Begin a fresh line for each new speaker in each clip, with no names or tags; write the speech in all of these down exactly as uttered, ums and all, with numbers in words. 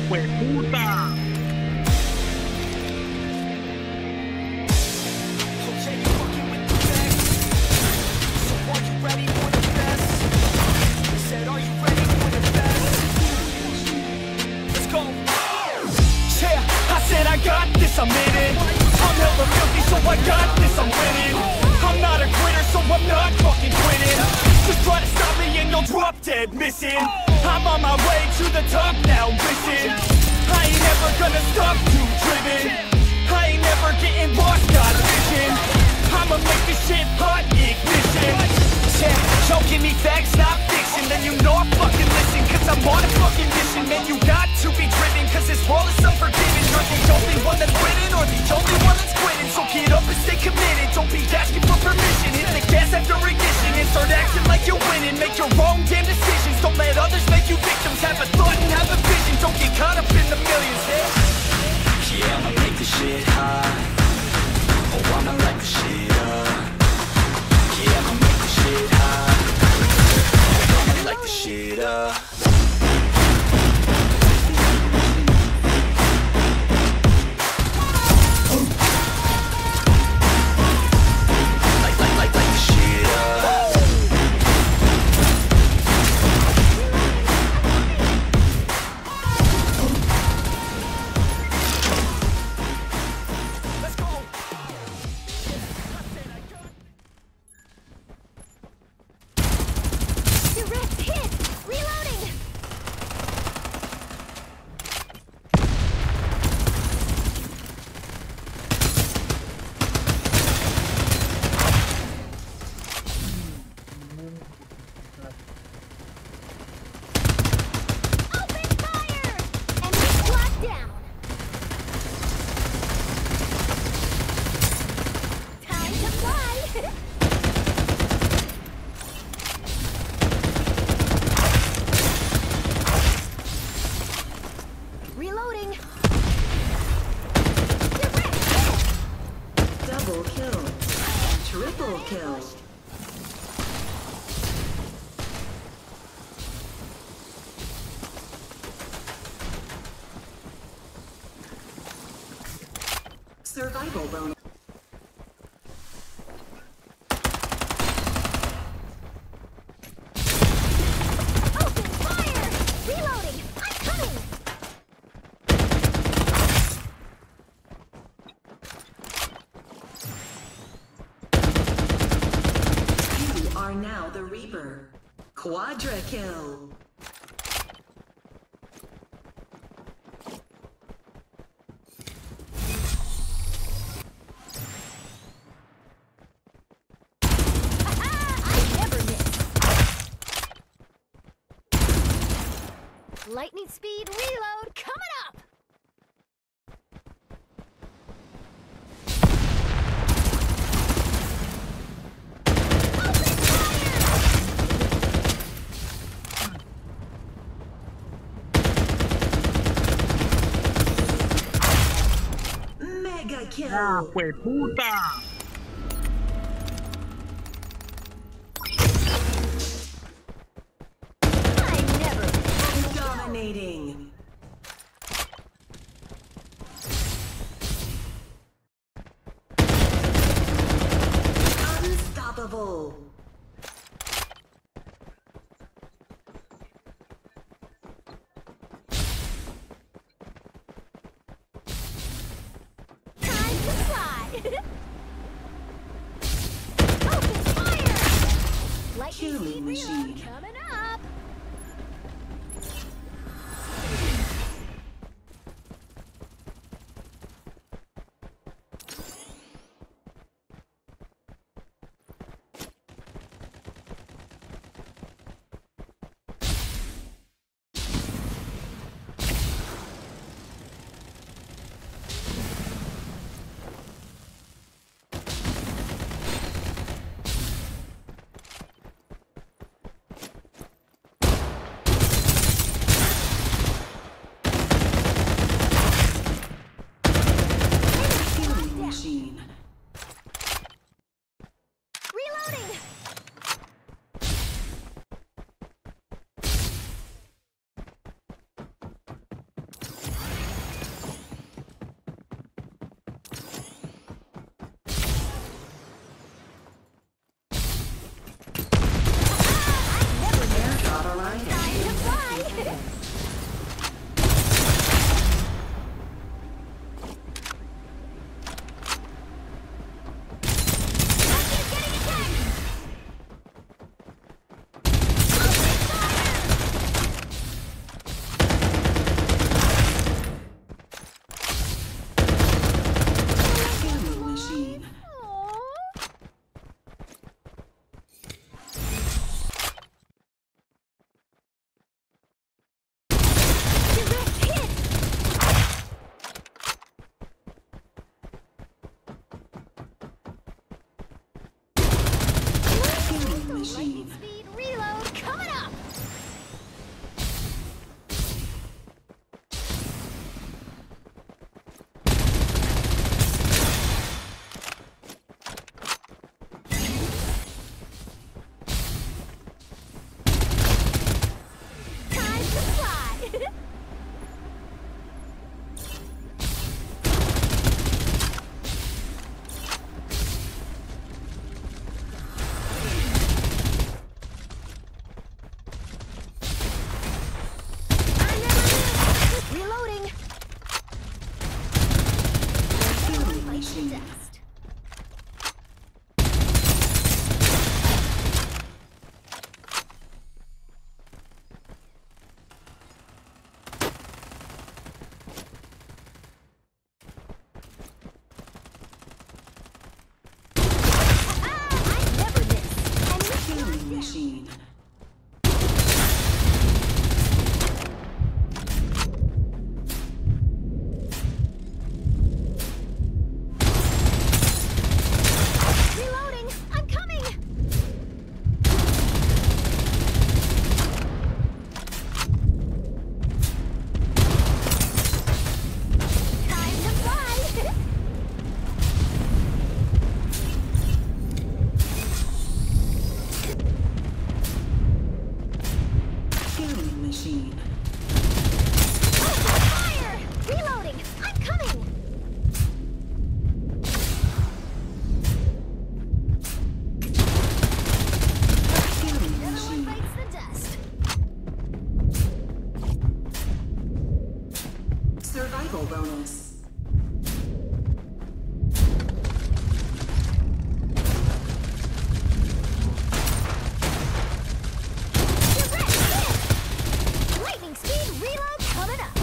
hueputa.
I got this, I'm in it. I'm hella filthy, so I got this, I'm winning. I'm not a quitter, so I'm not fucking quitting. Just try to stop me and you'll drop dead missing. I'm on my way to the top now, listen. I ain't never gonna stop too driven. I ain't never getting lost, got vision. I'ma make this shit hot, ignition. Yeah, don't give me facts, not fiction. Then you know I fucking listen, cause I'm on a fucking mission. Man, you got to be driven, cause this world is unforgiving. You're the only one that's winning, or the only one that's quitting. So get up and stay committed, don't be asking for permission. Hit the gas after ignition and start acting like you're winning. Make your own damn decisions, don't let others make you victims. Have a thought and have a vision, don't get caught up in the millions. Yeah, yeah, I'ma make this shit hot. Oh, I'ma light this shit up. Yeah, I'ma make this shit hot. Oh, I'ma light this shit up.
Survival bonus.
Open fire! Reloading! I'm coming!
You are now the Reaper. Quadra kill.
Lightning speed reload coming up!
Mega kill.
Ah, hueputa.
Dominating. Unstoppable.
Time to fly! Open fire! Lightning
Killing
speed
machine.
reload coming up!
seconds.
Lightning speed reload coming up! Time to fly! Reloading! Dust. Ah, I never miss. And this
Killing machine.
reloading! I'm coming! Time to fly!
Killing machine.
Fire! Reloading! I'm coming!
Killing
Everyone
machine.
bites the dust.
Survival bonus.
Direct hit! Lightning speed reload coming up.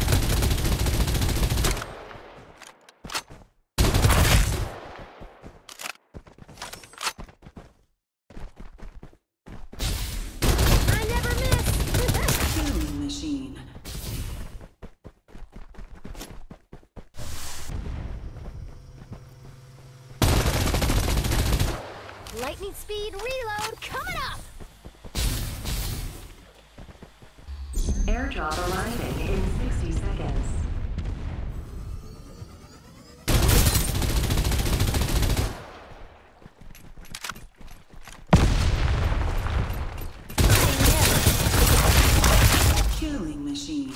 I never miss.
Killing machine.
Lightning speed reload coming up.
Airdrop arriving in sixty seconds. Killing machine.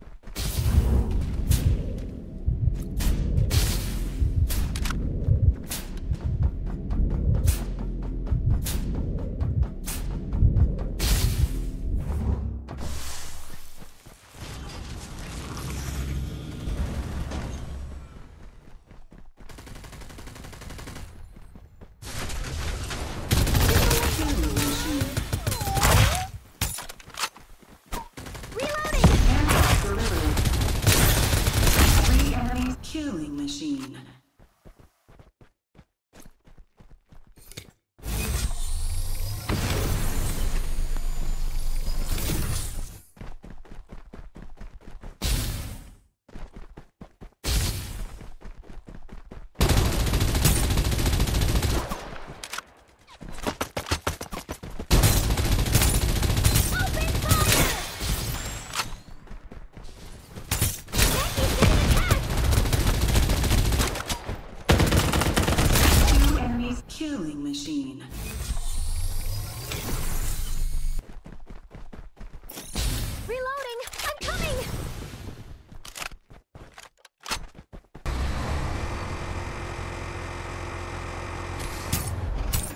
Killing machine.
Reloading!
Airdrop delivered. Three enemies. Killing machine.
Open fire! Jackie's getting attacked!
Two enemies. Killing machine.
Reloading! I'm coming!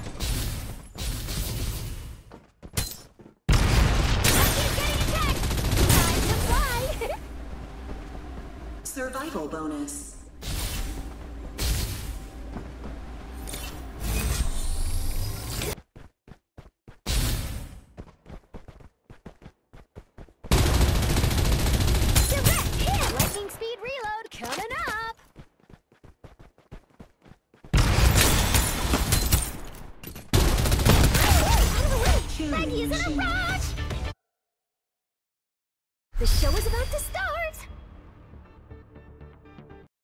Jackie's getting attacked!
rifle bonus.
Direct hit! Lightning speed reload coming up! Out of the way!
Killing
Maggie is in a
machine.
rush! The show is about to start!